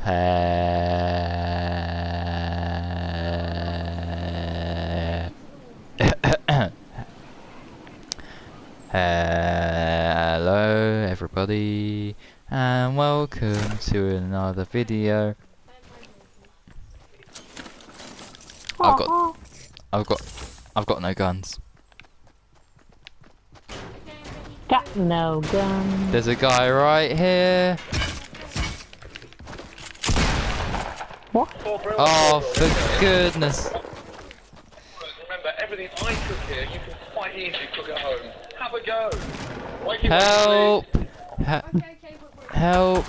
Hello everybody and welcome to another video. I've got no guns. Got no gun. There's a guy right here. What? Oh, for goodness. Remember, everything I cook here, you can quite easily cook at home. Have a go. Help! Help!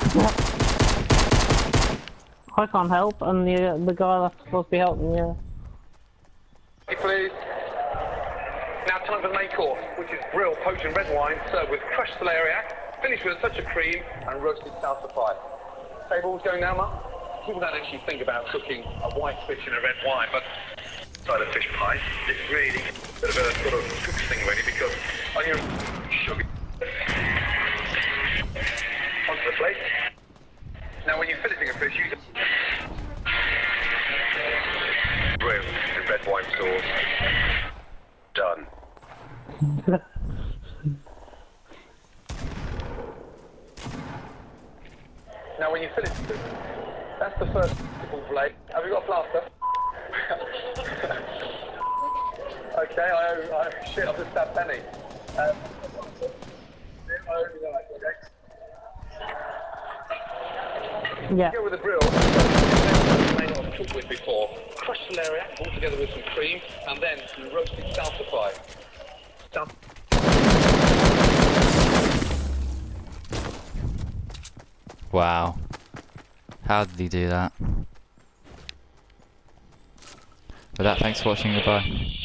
I can't help, and the guy that's supposed to be helping you. Hey, please. Now time for the main course, which is grilled poached and red wine served with crushed celeriac, finished with a touch of cream and roasted salsa pie. Tables going now, Mark? People don't actually think about cooking a white fish in a red wine, but side of fish pie is really a bit of a sort of cook thing, really, because onion, sugar onto the plate. Now, when you're filleting a fish, use a grilled with red wine sauce. Done. Now, when you fillet, that's the first full plate. Have you got a plaster? Okay, shit, I've just stabbed Penny. Yeah. Go with the grill. You may not have cooked with before. Crushed celeriac all together with some cream, and then some roasted salsa pie. Wow. How did he do that? With that, thanks for watching, goodbye.